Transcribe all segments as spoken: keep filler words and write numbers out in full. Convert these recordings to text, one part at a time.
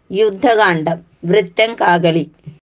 യുദ്ധകാന്ഡം. വൃത്തം കാകളി.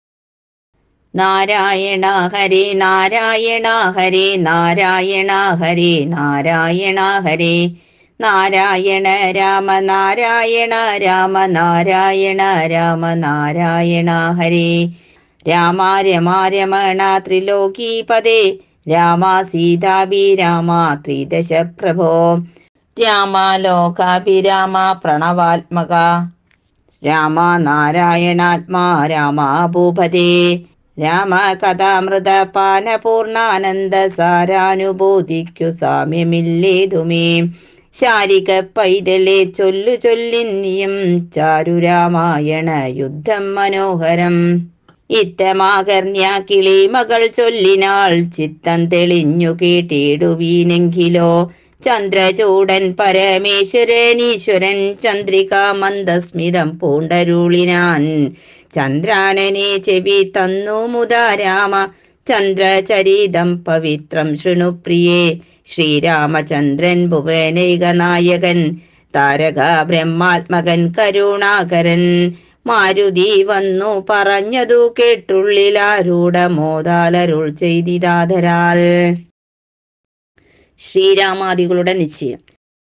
നാരായണ ഹരേ നാരായണ ഹരേ നാരായണ ഹരേ നാരായണ ഹരേ നാരായണ രാമ നാരായണ രാമ നാരായണ രാമ നാരായണ ഹരേ രാമ രമാ രമണ ത്രിലോകീപദേ രാമ സീതാഭിരാമ ത്രിദശ പ്രഭോ രാമ ലോകാഭിരാമ പ്രണവാത്മക രാമ നാരായണാത്മാ രാമ ഭൂപതേ രാമ കഥാമൃത പാന പൂർണ്ണാനന്ദ സാരാനുഭൂതിക്കു സാമ്യമില്ലേതുമേ ശാരിക പൈതലെ ചൊല്ലു ചൊല്ലിന്നിയും ചാരുരാമായണ യുദ്ധം മനോഹരം ഇത്തമാകർണ്യ കിളി മകൾ ചൊല്ലിനാൾ ചിത്തം തെളിഞ്ഞു കേട്ടിടുവീനെങ്കിലോ ചന്ദ്രചൂടൻ പരമേശ്വരനീശ്വരൻ ചന്ദ്രികാ മന്ദസ്മിതം പൂണ്ടരുളിനാൻ ചന്ദ്രാനനെ ചെവി തന്നു മുതാ രാമ ചന്ദ്രചരിതം പവിത്രം ശൃണുപ്രിയേ ശ്രീരാമചന്ദ്രൻ ഭുവനൈക നായകൻ താരക ബ്രഹ്മാത്മകൻ കരുണാകരൻ മാരുതി വന്നു പറഞ്ഞതു കേട്ടുള്ളിലാരൂഢ മോദാലരുൾ ചെയ്തിതാധരാൽ. ശ്രീരാമാദികളുടെ നിശ്ചയം.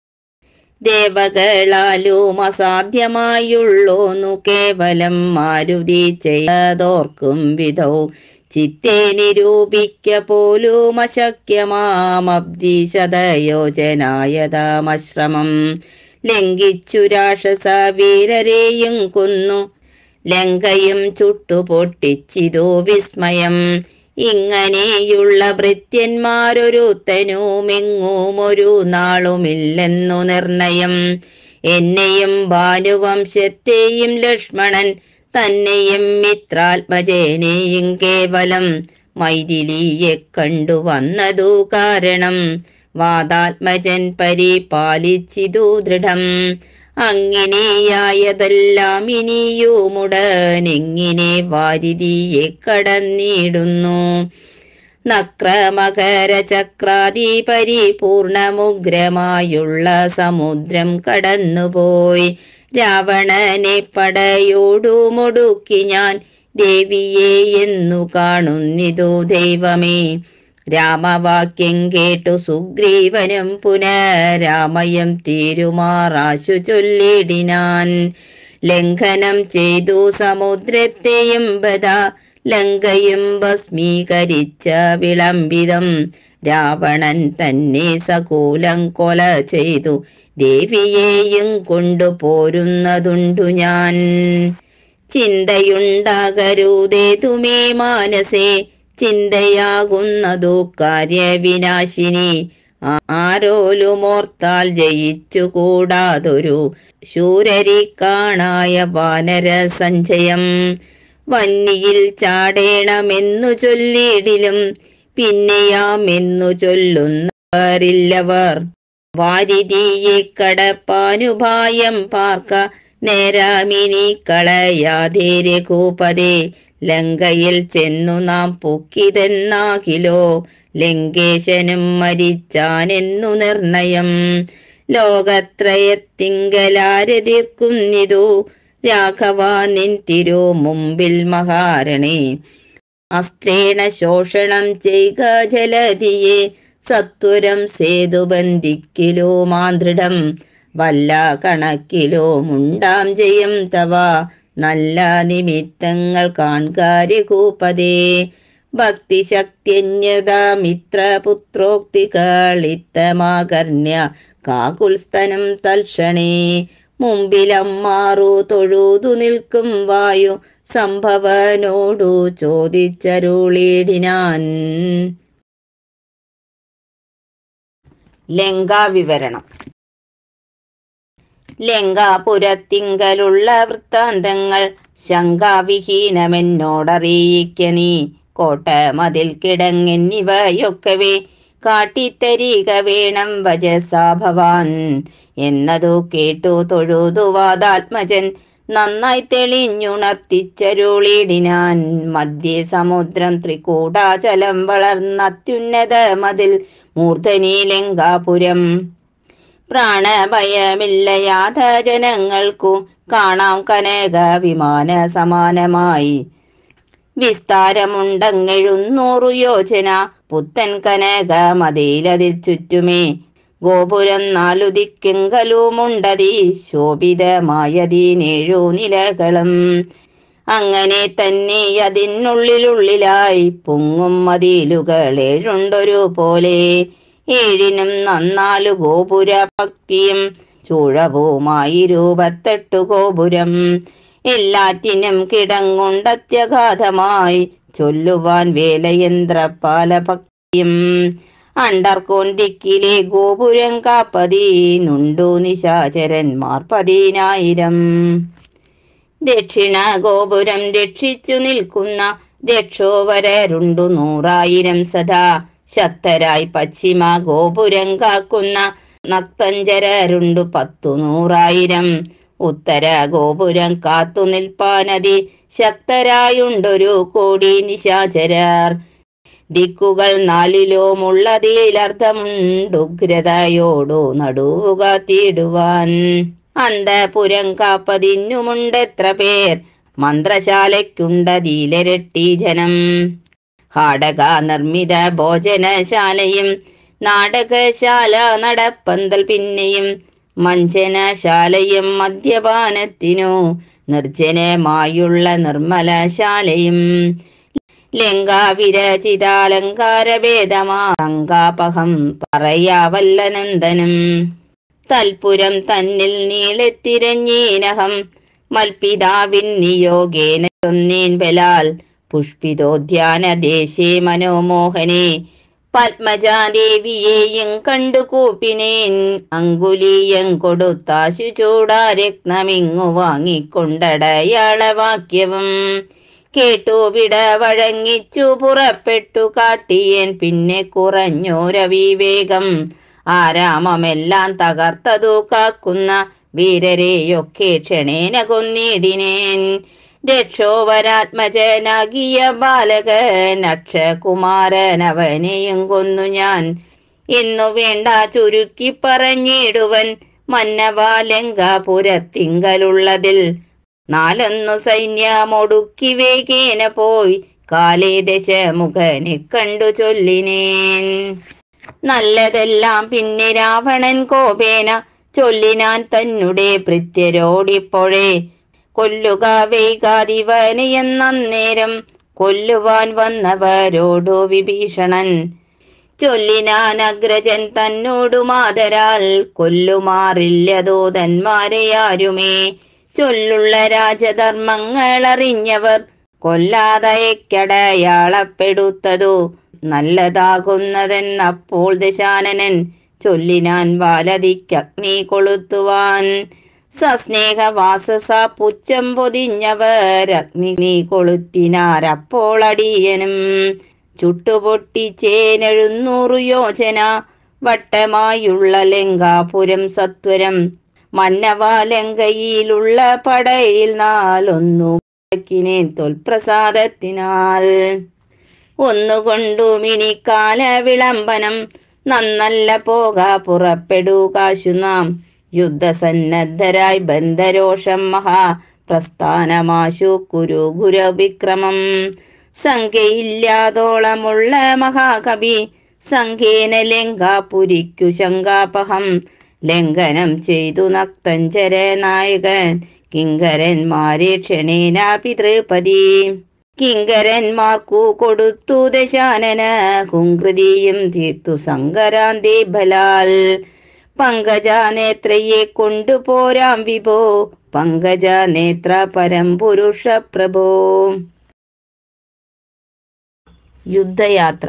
ദേവകളാലും അസാധ്യമായുള്ളോന്നു കേവലം മാരുതി ചെയ്തോർക്കും വിധൗ ചിത്തെ നിരൂപിക്ക പോലും അശക്യമാമബ്ദിശതയോജനായതാമശ്രമം ലംഘിച്ചു രാക്ഷസ വീരരെയും കൊന്നു ലങ്കയും ചുട്ടുപൊട്ടിച്ചിതോ വിസ്മയം. ഇങ്ങനെയുള്ള ഭൃത്യന്മാരൊരുത്തനുമെങ്ങും ഒരു നാളുമില്ലെന്നു നിർണയം. എന്നെയും ഭാനുവംശത്തെയും ലക്ഷ്മണൻ തന്നെയും മിത്രാത്മജനെയും കേവലം മൈഥിലിയെ കണ്ടു വന്നതു കാരണം വാദാത്മജൻ പരിപാലിച്ചിതു ദൃഢം. അങ്ങിനെയായതെല്ലാം ഇനിയുമുടനെങ്ങിനെ വാരിതിയെ കടന്നിടുന്നു. നക്രമകര ചക്രാദി പരിപൂർണമുഗ്രമായുള്ള സമുദ്രം കടന്നുപോയി രാവണനെ പടയോടുമൊടുക്കി ഞാൻ ദേവിയെ എന്നു കാണുന്നിതു ദൈവമേ. രാമവാക്യം കേട്ടു സുഗ്രീവനും പുനരാമയം തീരുമാറാശു ചൊല്ലിടിനാൻ. ലംഘനം ചെയ്തു സമുദ്രത്തെയും ബദാ ലങ്കയും ഭസ്മീകരിച്ച വിളംബിതം രാവണൻ തന്നെ സകൂലം കൊല ചെയ്തു ദേവിയെയും കൊണ്ടുപോരുന്നതുണ്ടു ഞാൻ. ചിന്തയുണ്ടാകരുതേതുമേ മാനസേ ചിന്തയാകുന്നതു കാര്യവിനാശിനി. ആരോലുമോർത്താൽ ജയിച്ചുകൂടാതൊരു ശൂരരി കാണായ വാനര സഞ്ചയം. വന്നിയിൽ ചാടേണമെന്നു ചൊല്ലിടിലും പിന്നെയാമെന്നു ചൊല്ലുന്നവരില്ലവർ. വാരിതിയെ കടപ്പാനുപായം പാർക്ക നേരാമിനി കളയാതെ രഘുപതേ. ലങ്കയിൽ ചെന്നു നാം പൊക്കിതെന്നാകിലോ ലങ്കേശനും മരിച്ചാനെന്നു നിർണയം. ലോകത്രയത്തിങ്കലാരെതിർക്കുന്നിതു രാഘവ നിൻ തിരു മുമ്പിൽ മഹാരണേ. അസ്ത്രേണ ശോഷണം ചെയ്യുക ജലധിയെ സത്വരം സേതുബന്ധിക്കിലോ മാതൃഢം. വല്ല കണക്കിലോ മുണ്ടാം ജയം തവ നല്ല നിമിത്തങ്ങൾ കാൺക രഘുപതേ. ഭക്തിശക്തിന്യതാ മിത്രപുത്രോക്തികളിത്തമാകർണ്യ കാകുൽസ്തനം തൽക്ഷണേ. മുമ്പിലമ്മാറു തൊഴുതു നിൽക്കും വായു സംഭവനോടു ചോദിച്ചരുളിടിനാൻ. ലങ്കാവിവരണം. ലങ്കാപുരത്തിങ്കലുള്ള വൃത്താന്തങ്ങൾ ശങ്കാവിഹീനമെന്നോടറിയിക്ക നീ. കോട്ട മതിൽ കിടങ്ങെന്നിവയൊക്കവേ കാട്ടിത്തരിക വേണം വജസാ ഭവാൻ. എന്നതു കേട്ടു തൊഴുതു വാദാത്മജൻ നന്നായി തെളിഞ്ഞുണർത്തിച്ചരുളിടിനാൻ. മധ്യേ സമുദ്രം ത്രികൂടാചലം വളർന്നത്യുന്നത മതിൽ മൂർധനി ലങ്കാപുരം. പ്രാണഭയമില്ലയാത ജനങ്ങൾക്കു കാണാം കനക വിമാന സമാനമായി. വിസ്താരമുണ്ടങ്ങെഴുന്നൂറു യോജന പുത്തൻ കനക മതിലതിൽ ചുറ്റുമേ. ഗോപുരം നാലു ദിക്കെങ്കലുമുണ്ടതി ശോഭിതമായതിനേഴു നിലകളും. അങ്ങനെ തന്നെ അതിനുള്ളിലുള്ളിലായി പൊങ്ങും മതിലുകൾ ഏഴുണ്ടൊരു പോലെ. ഏഴിനും നന്നാലു ഗോപുര ഭക്തിയും ചൂഴവുമായി രൂപത്തെട്ടു ഗോപുരം. എല്ലാറ്റിനും കിടങ്ങുണ്ടത്യഗാധമായി ചൊല്ലുവാൻ വേലയന്ത്രപാല ഭക്തിയും. അണ്ടർക്കോൻ ദിക്കിലെ ഗോപുരം കാപ്പതിനുണ്ടു നിശാചരന്മാർ പതിനായിരം. ദക്ഷിണ ഗോപുരം രക്ഷിച്ചു നിൽക്കുന്ന രക്ഷോവരരുണ്ടു നൂറായിരം സദാ ശക്തരായി. പശ്ചിമ ഗോപുരം കാക്കുന്ന നക്തഞ്ചരരുണ്ടു പത്തു നൂറായിരം. ഉത്തര ഗോപുരം കാത്തു നിൽപ്പാനതി ശക്തരായുണ്ടൊരു കോടി നിശാചരർ. ദിക്കുകൾ നാലിലുമുള്ളതിലർത്ഥമുണ്ടുഗ്രതയോടു നടുവുകാത്തിടുവാൻ. അന്തപുരം കാപ്പതിന്നുമുണ്ടെത്ര പേർ മന്ത്രശാലയ്ക്കുണ്ടതിലിരട്ടി ജനം. ഹാടക നിർമ്മിത ഭോജനശാലയും നാടകശാല നടപ്പന്തൽ പിന്നെയും മഞ്ജനശാലയും മദ്യപാനത്തിനു നിർജ്ജനമായുള്ള നിർമ്മലശാലയും. ലങ്കാവിരചിതാലങ്കാരഭേദമാങ്കാപഹം പറയാവല്ലനന്ദനം. തൽപുരം തന്നിൽ നീളെത്തിരഞ്ഞീനഹം മൽപിതാവിൻ നിയോഗേന ചൊന്നേൻ ബലാൽ. പുഷ്പിതോദ്യാനദേശേ മനോമോഹനെ പത്മജാദേവിയെയും കണ്ടു കൂപ്പിനേൻ. അങ്കുലീയം കൊടുത്താശു ചൂടാരത്നമിങ്ങു വാങ്ങിക്കൊണ്ടടയാളവാക്യവും കേട്ടു വിട വഴങ്ങിച്ചു പുറപ്പെട്ടു കാട്ടിയേൻ. പിന്നെ കുറഞ്ഞോരവിവേകം ആരാമമെല്ലാം തകർത്തതു കാക്കുന്ന വീരരെയൊക്കെ ക്ഷണേന കൊന്നിടിനേൻ. രക്ഷോവരാത്മജനാകിയ ബാലകൻ അക്ഷകുമാരനവനെയും കൊന്നു ഞാൻ എന്നു വേണ്ട ചുരുക്കി പറഞ്ഞിടുവൻ. മന്നവാലങ്കാപുരത്തിങ്കലുള്ളതിൽ നാലൊന്നു സൈന്യമൊടുക്കി വേഗേന പോയി കാലേ ദശമുഖനെ കണ്ടു ചൊല്ലിനേൻ. നല്ലതെല്ലാം പിന്നെ രാവണൻ കോപേന ചൊല്ലിനാൻ തന്നെ ഭൃത്യരോടിപ്പോഴേ. കൊല്ലുക വൈകാതിവനെ എന്നേരം കൊല്ലുവാൻ വന്നവരോടു വിഭീഷണൻ ചൊല്ലിനാൻ. അഗ്രജൻ തന്നോടു മാതരാൽ കൊല്ലുമാറില്ലതോ തന്മാരെയാരുമേ. ചൊല്ലുള്ള രാജധർമ്മങ്ങളറിഞ്ഞവർ കൊല്ലാതയക്കടയാളപ്പെടുത്തതു നല്ലതാകുന്നതെന്നപ്പോൾ ദശാനനൻ ചൊല്ലിനാൻ. വാലതിക്കഗ്നി കൊളുത്തുവാൻ സസ്നേഹവാസസ പുച്ഛം പൊതിഞ്ഞവർ അഗ്നി കൊളുത്തിനാരപ്പോൾ അടിയനും. ചുട്ടുപൊട്ടിച്ചേനെഴുന്നൂറു യോജന വട്ടമായുള്ള ലങ്കാപുരം സത്വരം. മന്നവാലങ്കയിലുള്ള പടയിൽ നാലൊന്നു ിനേൻ തൊൽപ്രസാദത്തിനാൽ. ഒന്നുകൊണ്ടു മിനിക്കാല വിളംബനം നന്നല്ല പോക പുറപ്പെടുകാശു നാം. യുദ്ധസന്നദ്ധരായി ബന്ധരോഷം മഹാ പ്രസ്ഥാനമാശു കുരു ഗുരുവിക്രമം. സംഖ്യയില്ലാതോളമുള്ള മഹാകവി സംഖ്യേന ലങ്കാപുരിക്കു ശങ്കാപഹം. ലംഘനം ചെയ്തു നക്തഞ്ചര നായകൻ കിങ്കരന്മാരെ ക്ഷണേന പിതൃപതി. കിങ്കരന്മാർക്കു കൊടുത്തു ദശാനന കുങ്കൃതിയും തീർത്തു സങ്കരാന്തേ ബലാൽ. പങ്കജനേത്രയെ കൊണ്ടുപോരാം വിഭോ പങ്കജനേത്ര പരംപുരുഷ പ്രഭോ. യുദ്ധയാത്ര.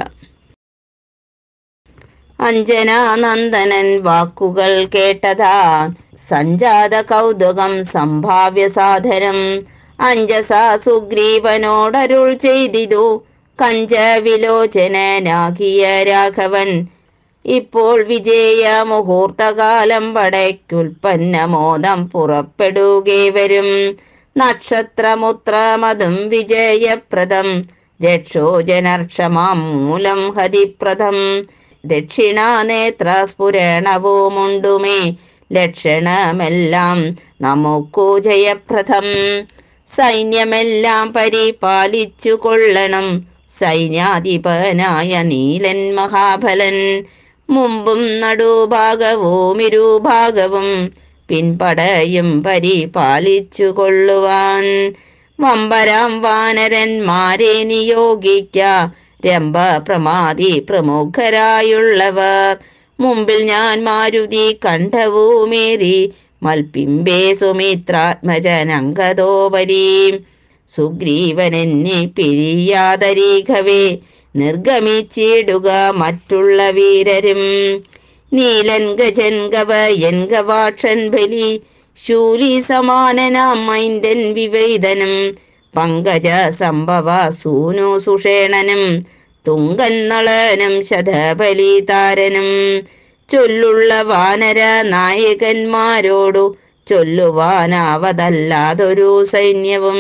അഞ്ജനാനന്ദനൻ വാക്കുകൾ കേട്ടതാ സഞ്ജാത കൗതുകം സംഭാവ്യ സാധനം. അഞ്ജസ സുഗ്രീവനോടരുൾ ചെയ്തിതു കഞ്ചവിലോചനാകിയ രാഘവൻ. ഇപ്പോൾ വിജയ മുഹൂർത്തകാലം പടയ്ക്കുൽപ്പന്നമോദം പുറപ്പെടുകേ വരും. നക്ഷത്രമുത്രമതും വിജയപ്രദം രക്ഷോജനർക്ഷമാം മൂലം ഹതിപ്രദം. ദക്ഷിണാനേത്ര സ്ഫുരണവുമുണ്ടുമേ ലക്ഷണമെല്ലാം നമുക്കു ജയപ്രദം. സൈന്യമെല്ലാം പരിപാലിച്ചു കൊള്ളണം സൈന്യാധിപനായ നീലൻ മഹാബലൻ. മുമ്പും നടുഭാഗവും ഇരുഭാഗവും പിൻപടയും പരിപാലിച്ചു കൊള്ളുവാൻ വമ്പരാം വാനരന്മാരെ നിയോഗിക്ക രംഭ പ്രമാതി പ്രമുഖരായുള്ളവർ. മുമ്പിൽ ഞാൻ മാരുതി കണ്ഠവുമേറി മൽപിംബേ സുമിത്രാത്മജനങ്കതോപരി. സുഗ്രീവനെന്നെ പിരിയാതരീഘവേ നിർഗമിച്ചിടുക മറ്റുള്ള വീരരും. നീലൻ ഗജൻ ഗവയൻ ഗവാക്ഷൻ ബലി ശൂലി സമാനനാം മൈന്ദൻ വിവേദനും പങ്കജ സംഭവ സൂനു സുഷേണനും തുങ്കൻ നളനും ശതബലിതാരനും ചൊല്ലുള്ള വാനര നായകന്മാരോടു ചൊല്ലുവാനാവതല്ലാതൊരു സൈന്യവും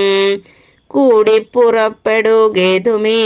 കൂടിപ്പുറപ്പെടുകേതുമേ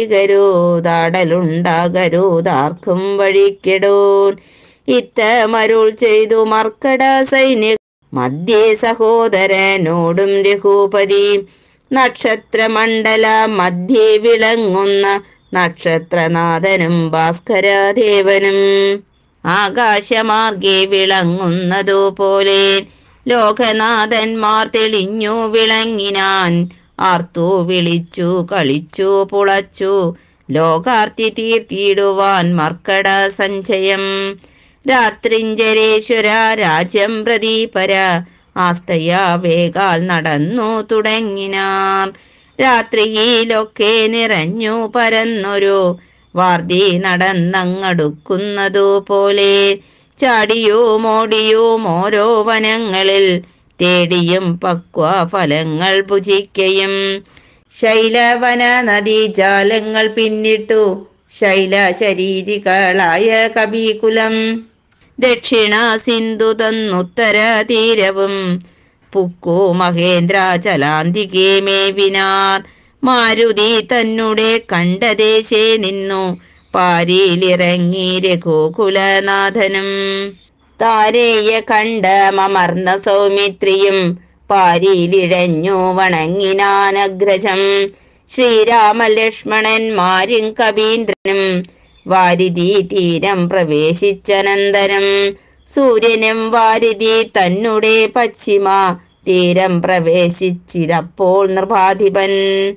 വൈകരുതാടലുണ്ടാകരുതാർക്കും വഴിക്കെടോൻ. ഇത്തമരുൾ ചെയ്തു മർക്കട സൈന്യ മധ്യേ സഹോദരനോടും രഘുപതി. നക്ഷത്രമണ്ഡല മധ്യേ വിളങ്ങുന്ന നക്ഷത്രനാഥനും ഭാസ്കരദേവനും ആകാശമാർഗെ വിളങ്ങുന്നതുപോലെ ലോകനാഥന്മാർ തെളിഞ്ഞു വിളങ്ങിനാൻ. ആർത്തു വിളിച്ചു കളിച്ചു പുളച്ചു ലോകാർത്തി തീർത്തിടുവാൻ മർക്കട സഞ്ചയം. രാത്രിഞ്ചരേശ്വര രാജ്യം പ്രദീപര ആസ്തയാ വേഗാൽ നടന്നു തുടങ്ങിനാർ. രാത്രിയിലൊക്കെ നിറഞ്ഞു പരന്നൊരു വാർതി നടന്നങ്ങടുക്കുന്നതുപോലെ ചാടിയും ഓടിയും ഓരോ വനങ്ങളിൽ തേടിയും പക്വ ഫലങ്ങൾ ഭുജിക്കയും ശൈലവന നദീജാലങ്ങൾ പിന്നിട്ടു ശൈല ശരീരികളായ കവികുലം. ദക്ഷിണ സിന്ധു തന്നുത്തര തീരവും പുക്കു മഹേന്ദ്രാചലാന്തികെ മേവിനാർ. മാരുതി തന്നെ കണ്ടദേശേ നിന്നു പാരിലിറങ്ങി രഘുകുലനാഥനും. താരേയ കണ്ടമർന്ന സൗമിത്രിയും പാരിലിഴഞ്ഞു വണങ്ങിനാനഗ്രജം. ശ്രീരാമലക്ഷ്മണന്മാരും കവീന്ദ്രനും വാരിധി തീരം പ്രവേശിച്ചനന്തരം സൂര്യനും വാരിധി തന്നെ പശ്ചിമ തീരം പ്രവേശിച്ചിതപ്പോൾ നൃപാധിപൻ.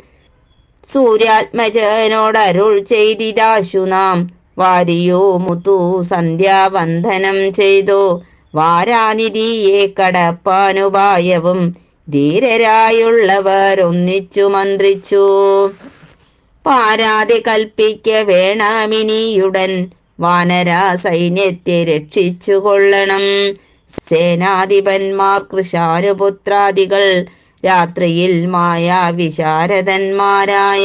സൂര്യാത്മജനോടരുൾ ചെയ്തിതാശു നാം വാരിയോ മുതു സന്ധ്യാവന്ദനം ചെയ്തു വാരാനിധിയെ കടപ്പാനുപായവും ധീരരായുള്ളവർ ഒന്നിച്ചു മന്ത്രിച്ചു. പാരാതെ കൽപ്പിക്ക വേണമിനിയുടൻ വാനര സൈന്യത്തെ രക്ഷിച്ചു കൊള്ളണം. സേനാധിപന്മാർ കൃശാനുപുത്രാദികൾ രാത്രിയിൽ മായാ വിശാരദന്മാരായ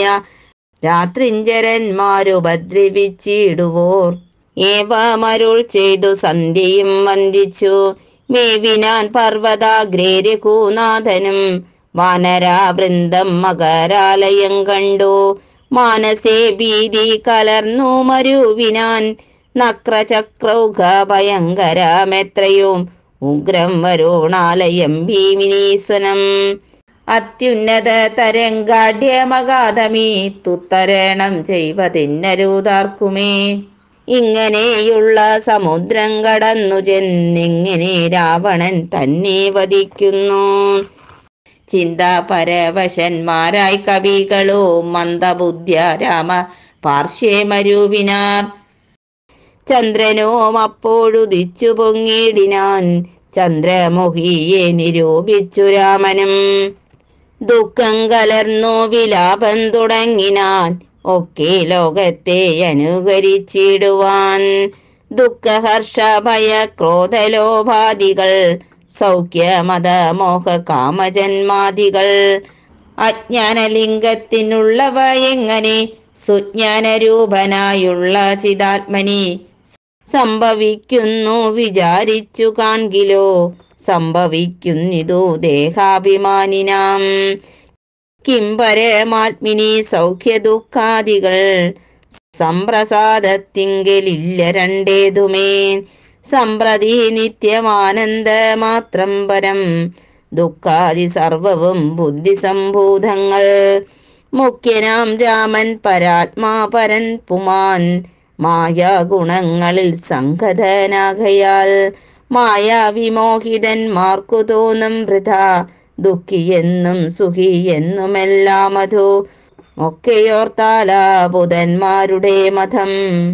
രാത്രിഞ്ചരന്മാരുപദ്രവിച്ചിടുവോർ ഏവമരുൾ ചെയ്തു സന്ധ്യയും വന്ദിച്ചു. മേവിനാൻ പർവ്വതാഗ്രേ രഘുനാഥനും വാനരാവൃന്ദം മകരാലയം കണ്ടു. മാനസേ ഭീതി കലർന്നു മരുവിനാൻ നക്രചക്രൗഘ ഭയങ്കരമെത്രയും ഉഗ്രം വരുണാലയം ഭീമിനീസ്വനം. അത്യുന്നത തരംഗാഢ്യമഗാധമീ തുത്തരണം ചെയ്വതിന്നരുതാർക്കുമേ. ഇങ്ങനെയുള്ള സമുദ്രം കടന്നു ചെന്നെങ്ങനെ രാവണൻ തന്നെ വധിക്കുന്നു. ചിന്താപരവശന്മാരായി കവികളോ മന്ദബുദ്ധ്യ രാമ പാർശ്വേ മരുവിനാർ. ചന്ദ്രനോം അപ്പോഴുദിച്ചു പൊങ്ങിടിനാൻ ചന്ദ്രമോഹിയെ നിരൂപിച്ചു രാമനും. ദുഃഖം കലർന്നു വിലാപം തുടങ്ങിനാൻ ഒക്കെ ലോകത്തെ അനുകരിച്ചിടുവാൻ. ദുഃഖഹർഷ ഭയ ക്രോധലോഭാദികൾ സൗഖ്യമത മോഹ കാമജന്മാദികൾ അജ്ഞാനലിംഗത്തിനുള്ളവ എങ്ങനെ സുജ്ഞാനരൂപനായുള്ള ചിദാത്മനി സംഭവിക്കുന്നു വിചാരിച്ചു കാൺകിലോ സംഭവിക്കുന്നിതു ദേഹാഭിമാനിനാം. കിം പരമാത്മിനി സൗഖ്യ ദുഃഖാദികൾ സംപ്രസാദത്തിങ്കലില്ല രണ്ടേതുമേ. സമ്പ്രതി നിത്യമാനന്ദ മാത്രം പരം, ദുഃഖാദി സർവവും ബുദ്ധിസംഭൂതങ്ങൾ. മുഖ്യനാം രാമൻ പരാത്മാ പരൻ പുമാൻ, മായാഗുണങ്ങളിൽ സംഗതനാകയാൽ മായാവിമോഹിതന്മാർക്കു തോന്നും വൃഥ, ദുഃഖിയെന്നും സുഖിയെന്നുമെല്ലാം അധോ ഒക്കെയോർത്താലാ ബുധന്മാരുടെ മതം.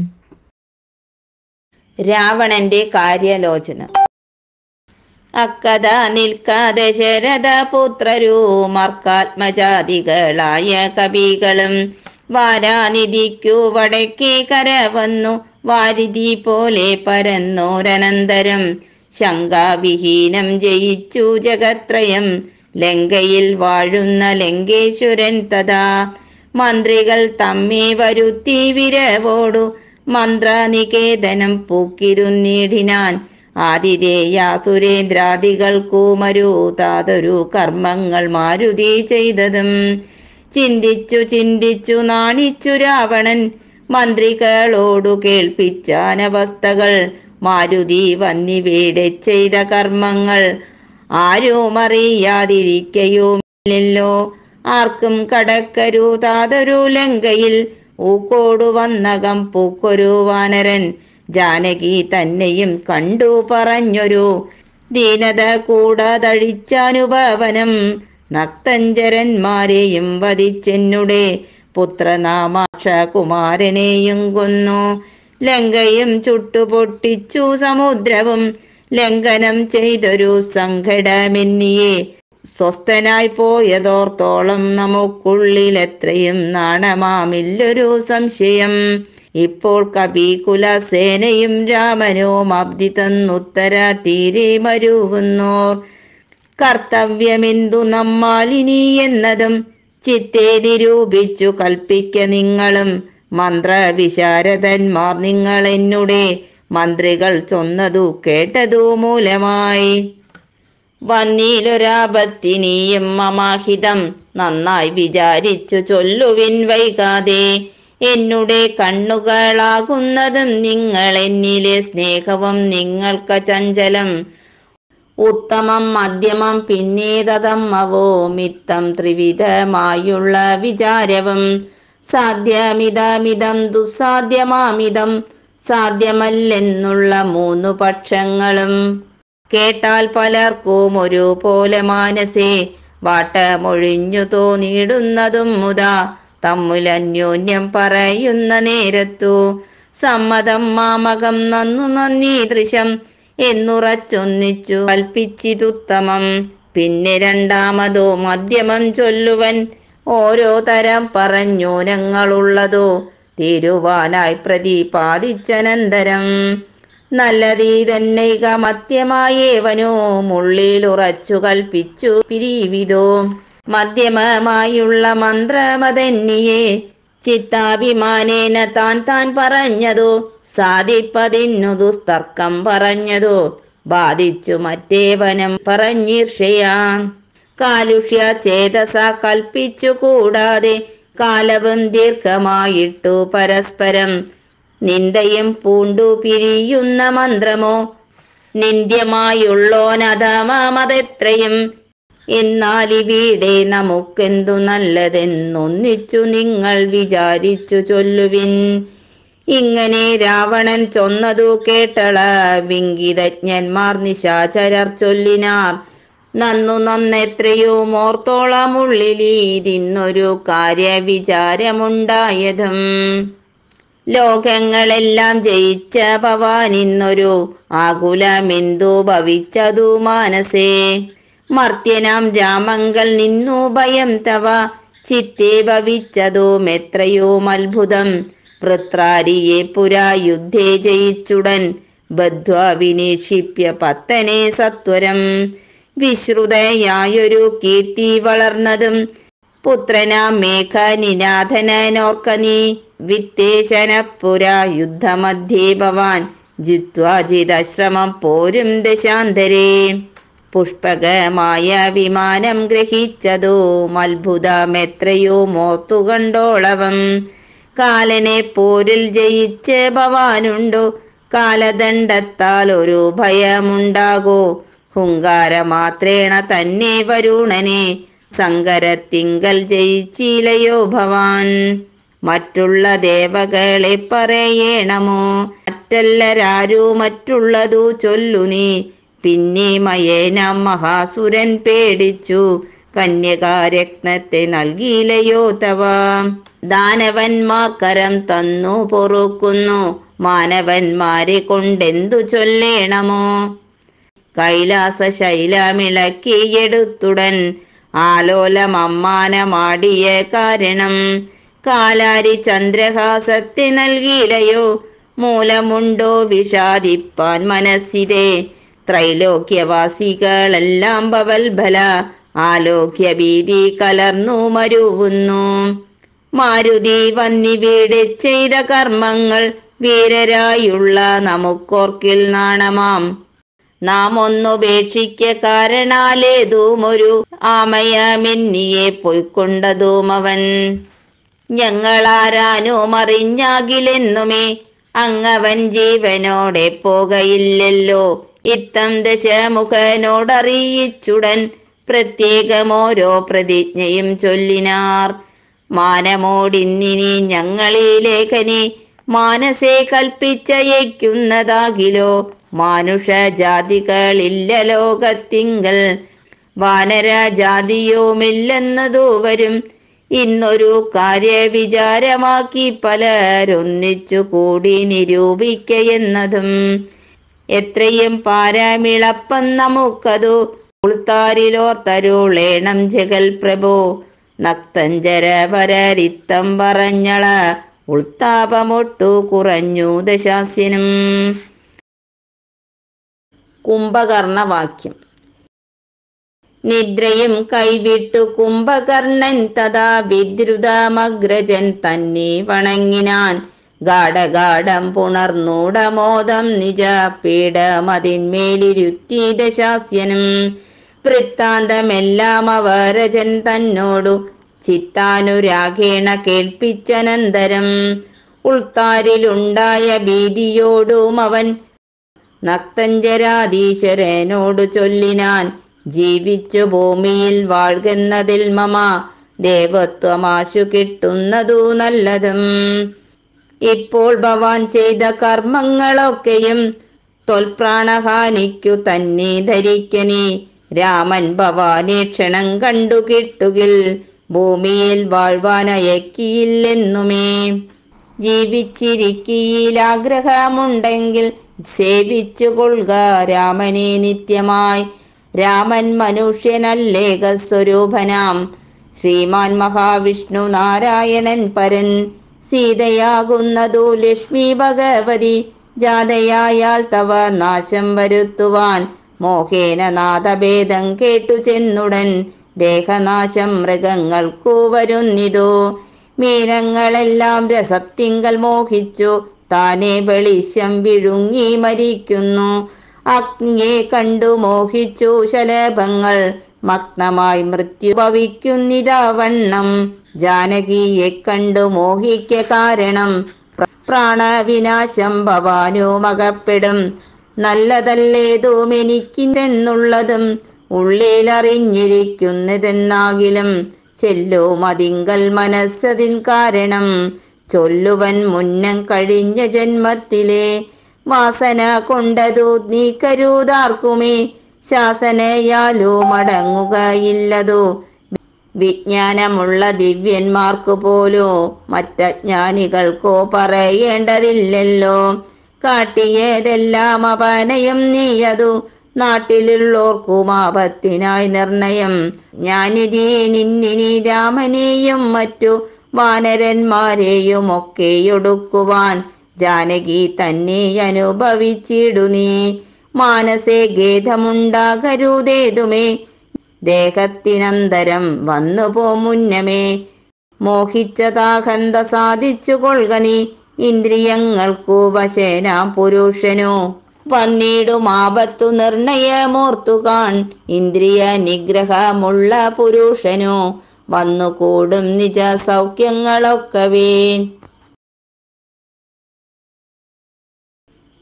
രാവണന്റെ കാര്യലോചന. അക്കഥ നിൽക്കാതെ ശരഥ പുത്രരൂ മർക്കാത്മജാതികളായ കവികളും വാരാനിധിക്കു വടക്കേ കര വന്നു വാരിധി പോലെ പരന്നോരനന്തരം. ശങ്കാവിഹീനം ജയിച്ചു ജഗത്രയം, ലങ്കയിൽ വാഴുന്ന ലങ്കേശ്വരൻ തഥാ. മന്ത്രികൾ തമ്മെ വരുത്തി വിരവോടു മന്ത്രനികേതനം പൂക്കിരുന്നിടിനാൻ. ആതിഥേയാസുരേന്ദ്രാദികൾക്കു മരുതാതൊരു കർമ്മങ്ങൾ മാരുതി ചെയ്തതും ചിന്തിച്ചു ചിന്തിച്ചു നാണിച്ചു രാവണൻ. മന്ത്രികളോടു കേൾപ്പിച്ചാനവസ്ഥകൾ മാരുതി വന്നിവിടെ ചെയ്ത കർമ്മങ്ങൾ ആരും അറിയാതിരിക്കയുമില്ലല്ലോ. ആർക്കും കടക്കരുതാതൊരു ലങ്കയിൽ ഊക്കോടു വന്നകം പൂക്കൊരു വാനരൻ. ജാനകി തന്നെയും കണ്ടു പറഞ്ഞൊരു ദീനത കൂടാതഴിച്ചാനുഭവനം. നക്തഞ്ചരന്മാരെയും വധിച്ചെന്നുടെ പുത്രനാമാക്ഷ കുമാരനെയും കൊന്നു. ലങ്കയും ചുട്ടുപൊട്ടിച്ചു സമുദ്രവും ലംഘനം ചെയ്തൊരു സങ്കടമെന്നിയെ. സ്വസ്ഥനായി പോയതോർത്തോളം നമുക്കുള്ളിലെത്രയും നാണമാമില്ലൊരു സംശയം. ഇപ്പോൾ കവികുലസേനയും രാമനും അബ്ദി തന്നുത്തര തീരെ മരുവുന്നോർ. കർത്തവ്യമെന്തു നമ്മാലിനി എന്നതും ചിത്തെ നിരൂപിച്ചു കൽപ്പിക്ക നിങ്ങളും. മന്ത്രവിശാരദന്മാർ നിങ്ങൾ എന്നുടെ മന്ത്രികൾ ചൊന്നതു കേട്ടതു മൂലമായി. വന്നീലൊരാപത്തിനിയും മമാഹിതം, നന്നായി വിചാരിച്ചു ചൊല്ലുവിൻ വൈകാതെ. എന്നുടെ കണ്ണുകളാകുന്നതും നിങ്ങൾ എന്നിലെ സ്നേഹവും നിങ്ങൾക്ക് ചഞ്ചലം. ഉത്തമം മധ്യമം പിന്നേതമവോ മിത്തം ത്രിവിധമായുള്ള വിചാരവും. സാധ്യമിതമിതം ദുസ്സാധ്യമാമിതം സാധ്യമല്ലെന്നുള്ള മൂന്നു പക്ഷങ്ങളും. കേട്ടാൽ പലർക്കും ഒരുപോലെ മാനസേ വാട്ടമൊഴിഞ്ഞു തോന്നിയിടുന്നതും മുതാ. തമ്മിലന്യോന്യം പറയുന്ന നേരത്തു സമ്മതം മാമകം നന്നു നന്ദീദൃശം എന്നുറച്ചൊന്നിച്ചു കൽപ്പിച്ചിതുത്തമം. പിന്നെ രണ്ടാമതോ മധ്യമം ചൊല്ലുവൻ ഓരോ തരം പറഞ്ഞൂനങ്ങളുള്ളതോ തീരുവാനായി പ്രതിപാദിച്ചനന്തരം. നല്ലതീ തന്നൈക മധ്യമായേവനോ മുള്ളിലുറച്ചു കൽപ്പിച്ചു പിരിവിതോ. മധ്യമമായുള്ള മന്ത്രമതെന്നിയെ ചിത്താഭിമാനേന താൻ താൻ പറഞ്ഞതോ സാധിപ്പതിന്നു ദുസ്തർക്കം പറഞ്ഞതോ ബാധിച്ചു മറ്റേവനം പറഞ്ഞീർഷയാ. കാലുഷ്യ ചേതസ കൽപ്പിച്ചു കൂടാതെ കാലവും ദീർഘമായിട്ടു പരസ്പരം. നിന്ദയും പൂണ്ടു പിരിയുന്ന മന്ത്രമോ നിന്ദ്യമായുള്ളോനധമതെത്രയും. എന്നാലിവിടെ നമുക്കെന്തു നല്ലതെന്നൊന്നിച്ചു നിങ്ങൾ വിചാരിച്ചു ചൊല്ലുവിൻ. ഇങ്ങനെ രാവണൻ ചൊന്നതു കേട്ടള വിങ്കിതജ്ഞന്മാർ നിശാചരർ ചൊല്ലിനാർ. നന്നു നന്നെത്രയോ മോർത്തോളമുള്ളിലിരുന്നൊരു കാര്യവിചാരമുണ്ടായതും. ലോകങ്ങളെല്ലാം ജയിച്ച ഭവാനിന്നൊരു ആകുലമെന്തു ഭവിച്ചതു മാനസേ. മർത്യനാം രാമങ്കൽ നിന്നു ഭയം തവ ചിത്തെ ഭവിച്ചതും എത്രയോ അത്ഭുതം. വൃത്രാരിയെ പുരാ യുദ്ധേ ജയിച്ചുടൻ ബദ്ധ്വാ വിനീക്ഷിപ്യ പത്തനെ സത്വരം. വിശ്രുതയായൊരു കീർത്തി വളർന്നതും പുത്രനാം മേഘനിനാഥനോർക്ക നീ. വിത്തേശനപുരാ യുദ്ധമധ്യേ ഭവാൻ ജിത്വാ ജിതശ്രമം പോരും ദശാന്തരേ. പുഷ്പകമായ വിമാനം ഗ്രഹിച്ചതോ അത്ഭുതമെത്രയോ മോർത്തു കണ്ടോളവം. കാലനെ പോരിൽ ജയിച്ച് ഭവാനുണ്ടോ? കാലദണ്ഡത്താൽ ഒരു ഭയമുണ്ടാകോ? ഹുങ്കാരമാത്രേണ തന്നെ വരുണനെ സങ്കരത്തിങ്കൽ ജയിച്ചിലയോ ഭവാൻ? മറ്റുള്ള ദേവകളെ പറയേണമോ? മറ്റല്ലരാരു മറ്റുള്ളതു ചൊല്ലു നീ. പിന്നെ മയേനാം മഹാസുരൻ പേടിച്ചു കന്യകാരത്നത്തെ നൽകിയിലയോ തവ? ദാനവന്മാർ കരം തന്നു പൊറുക്കുന്നു, മാനവന്മാരെ കൊണ്ടെന്തു ചൊല്ലേണമോ? കൈലാസ ശൈലമിളക്കിയെടുത്തുടൻ ആലോലമമ്മാനമാടിയ കാരണം കാലാരി ചന്ദ്രഹാസത്തെ നൽകിയിലയോ? മൂലമുണ്ടോ വിഷാദിപ്പാൻ മനസ്സിതെ? ത്രൈലോക്യവാസികളെല്ലാം ഭവൽബല ആലോക്യ ഭീതി കലർന്നു മരുവുന്നു. മാരുതി വന്നിവിടെ ചെയ്ത കർമ്മങ്ങൾ വീരരായുള്ള നമുക്കോർക്കിൽ നാണമാം. നാം ഒന്നുപേക്ഷിക്ക കാരണാലേതുമൊരു ആമയമെന്നിയെ പൊയ്ക്കൊണ്ടതുമവൻ. ഞങ്ങളാരാനും അറിഞ്ഞാകിലെന്നുമേ അങ്ങവൻ ജീവനോടെ പോകയില്ലല്ലോ. ഇത്തം ദശമുഖനോടറിയിച്ചുടൻ പ്രത്യേകമോരോ പ്രതിജ്ഞയും ചൊല്ലിനാർ. മാനമോടിന്നിനി ഞങ്ങളിലേഖനി മാനസേ കൽപ്പിച്ചയക്കുന്നതാകിലോ? മാനുഷജാതികളില്ല ലോകത്തിങ്കൽ, വാനരജാതിയുമില്ലെന്നതു വരും. ഇന്നൊരു കാര്യവിചാരമാക്കി പലരൊന്നിച്ചു കൂടി നിരൂപിക്കയെന്നതും. എത്രയും പാരമിളപ്പം നമുക്കതു ഉൾത്താരിലോർത്തരുളേണം ജഗൽ പ്രഭോ. നക്തഞ്ചര വരരിത്തം പറഞ്ഞള ഉൾത്താപമൊട്ടു കുറഞ്ഞു ദശാസ്യനും. കുംഭകർണവാക്യം. നിദ്രയും കൈവിട്ടു കുംഭകർണൻ തഥാ വിദ്രുതമഗ്രജൻ തന്നെ വണങ്ങിനാൻ. ഗാഢഗാഠം പുണർന്നൂടമോദം നിജ പീഠമതിന്മേലിരുത്തി ദശാസ്യനും. വൃത്താന്തമെല്ലാം അവരജൻ തന്നോടു ചിത്താനുരാഗേണ കേൾപ്പിച്ചനന്തരം. ഉൾത്താരിലുണ്ടായ ഭീതിയോടും അവൻ നക്തഞ്ചരാധീശ്വരനോടു ചൊല്ലിനാൻ. ജീവിച്ചു ഭൂമിയിൽ വാഴ്കെന്നതിൽ മമ ദേവത്വമാശു കിട്ടുന്നതു നല്ലതും. ഇപ്പോൾ ഭവാൻ ചെയ്ത കർമ്മങ്ങളൊക്കെയും തൊൽപ്രാണഹാനിക്കു തന്നെ ധരിക്കനേ. രാമൻ ഭവാനെ ക്ഷണം കണ്ടു കിട്ടുകിൽ ഭൂമിയിൽ വാഴ്വാനയക്കിയില്ലെന്നുമേ. ജീവിച്ചിരിക്കയിലാഗ്രഹമുണ്ടെങ്കിൽ സേവിച്ചു കൊള്ളുക രാമനെ നിത്യമായി. രാമൻ മനുഷ്യനല്ലേക സ്വരൂപനാം ശ്രീമാൻ മഹാവിഷ്ണു നാരായണൻ പരൻ. സീതയാകുന്നതു ലക്ഷ്മി ഭഗവതി ജാതയായാൽ തവ നാശം വരുത്തുവാൻ. മോഹേന നാദഭേദം കേട്ടു ചെന്നുടൻ ദേഹനാശം മൃഗങ്ങൾക്കു വരുന്നിതോ. മീനങ്ങളെല്ലാം രസത്തിങ്കൽ മോഹിച്ചു താനെ വെളിശം വിഴുങ്ങി മരിക്കുന്നു. അഗ്നിയെ കണ്ടു മോഹിച്ചു ശലഭങ്ങൾ മഗ്നമായി മൃത്യു ഭവിക്കുന്നിതാവണ്ണം. ജാനകിയെ കണ്ടു മോഹിക്ക കാരണം പ്രാണവിനാശം ഭവാനുമകപ്പെടും. നല്ലതല്ലേതും എനിക്കെന്നുള്ളതും ഉള്ളിലറിഞ്ഞിരിക്കുന്നതെന്നാകിലും ചെല്ലും അതിങ്കൽ മനസ്സതിൻ കാരണം. ചൊല്ലുവൻ മുന്നം കഴിഞ്ഞ ജന്മത്തിലെ വാസന കൊണ്ടതു നീക്കരുതാർക്കുമേ. ശാസനയാലു മടങ്ങുകയില്ലതു വിജ്ഞാനമുള്ള ദിവ്യന്മാർക്കു പോലോ മറ്റജ്ഞാനികൾക്കോ പറയേണ്ടതില്ലല്ലോ. കാട്ടിയതെല്ലാം അപനയം നീയതു നാട്ടിലുള്ളോർക്കും ആപത്തിനായി നിർണയം. ഞാനിതേ നിന്നിനി രാമനെയും മറ്റു വാനരന്മാരെയും ഒക്കെയൊടുക്കുവാൻ ജാനകി തന്നെ അനുഭവിച്ചിടു നീ. മാനസേ ഖേദമുണ്ടാകരുതേതുമേ ദേഹത്തിനന്തരം വന്നുപോ മുന്നമേ. മോഹിച്ചതാഹന്ത സാധിച്ചു കൊള്ളുക നീ ഇന്ദ്രിയങ്ങൾക്കു വശനാം പുരുഷനു. വന്നിടും ആപത്തു നിർണയമോർത്തുകാൺ ഇന്ദ്രിയ നിഗ്രഹമുള്ള പുരുഷനു. വന്നുകൂടും നിജ സൗഖ്യങ്ങളൊക്കവേ.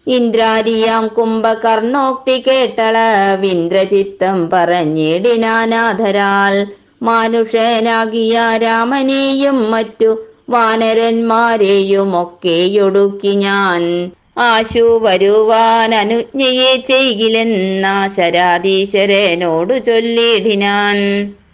ഇന്ദ്രാരിയാം കുംഭകർണോക്തി കേട്ടളവിന്ദ്രചിത്തം പറഞ്ഞിടിനാനാഥരാൽ മാനുഷനാകിയ രാമനെയും മറ്റു വാനരന്മാരെയും ഒക്കെയൊടുക്കി ഞാൻ ആശു വരുവാൻ അനുജ്ഞയെ ചെയ്കിലെന്ന ശരാധീശ്വരനോടു ചൊല്ലിടിനാൻ.